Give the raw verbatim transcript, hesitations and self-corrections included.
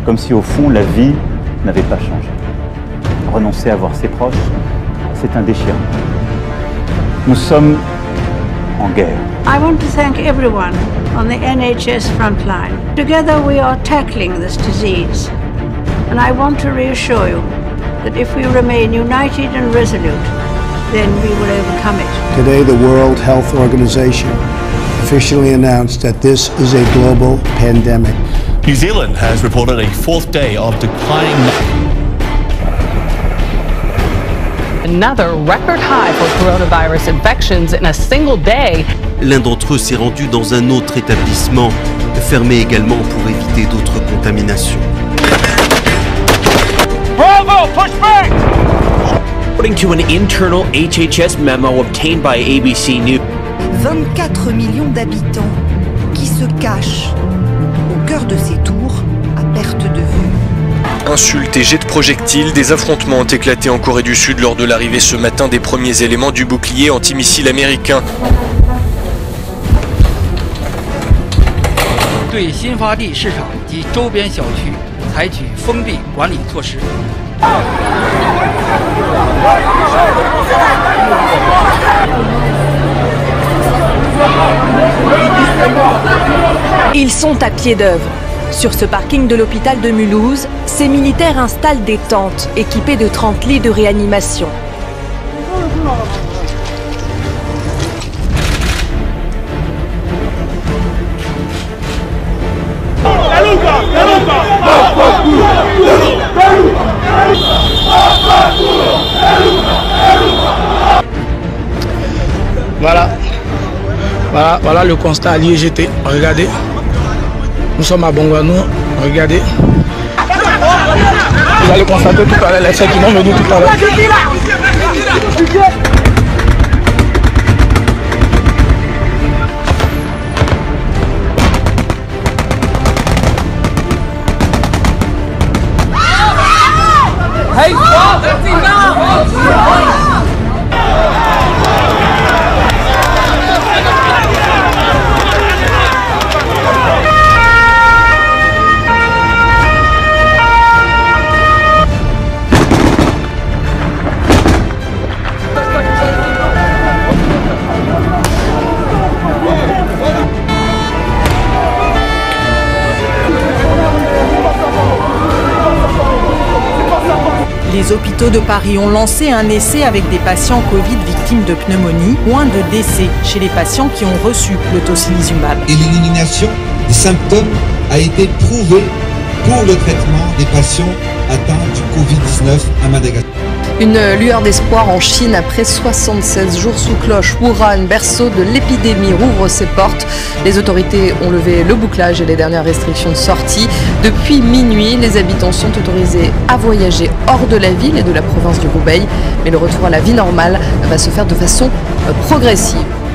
Comme si au fond la vie n'avait pas changé. Renoncer à voir ses proches, c'est un déchirement. Nous sommes en guerre. I want to thank everyone on the N H S frontline. Together we are tackling this disease. And I want to reassure you that if we remain united and resolute, then we will overcome it. Today, the World Health Organization officially announced that this is a global pandemic. New Zealand has reported a fourth day of declining. Another record high for coronavirus infections in a single day. L'un d'entre eux s'est rendu dans un autre établissement, fermé également pour éviter d'autres contaminations. Bravo, push back! According to an internal H H S memo obtained by A B C News. vingt-quatre millions d'habitants qui se cachent au cœur de ces tours à perte de vue. Insultes et jets de projectiles, des affrontements ont éclaté en Corée du Sud lors de l'arrivée ce matin des premiers éléments du bouclier antimissile américain. 对新发地市场及周边小区采取封闭管理措施。 Ils sont à pied d'œuvre. Sur ce parking de l'hôpital de Mulhouse, ces militaires installent des tentes équipées de trente lits de réanimation. Voilà, voilà, voilà le constat à l'I G T. Regardez, nous sommes à Bongano. Regardez. Vous allez constater tout à l'heure les faits qui vont venir tout à l'heure. Hey, stop! That's enough! Les hôpitaux de Paris ont lancé un essai avec des patients Covid victimes de pneumonie. Moins de décès chez les patients qui ont reçu le tocilizumab. Et l'élimination des symptômes a été prouvée pour le traitement des patients atteints du Covid dix-neuf à Madagascar. Une lueur d'espoir en Chine après soixante-seize jours sous cloche. Wuhan, berceau de l'épidémie, rouvre ses portes. Les autorités ont levé le bouclage et les dernières restrictions de sortie. Depuis minuit, les habitants sont autorisés à voyager hors de la ville et de la province du Roubaix. Mais le retour à la vie normale va se faire de façon progressive.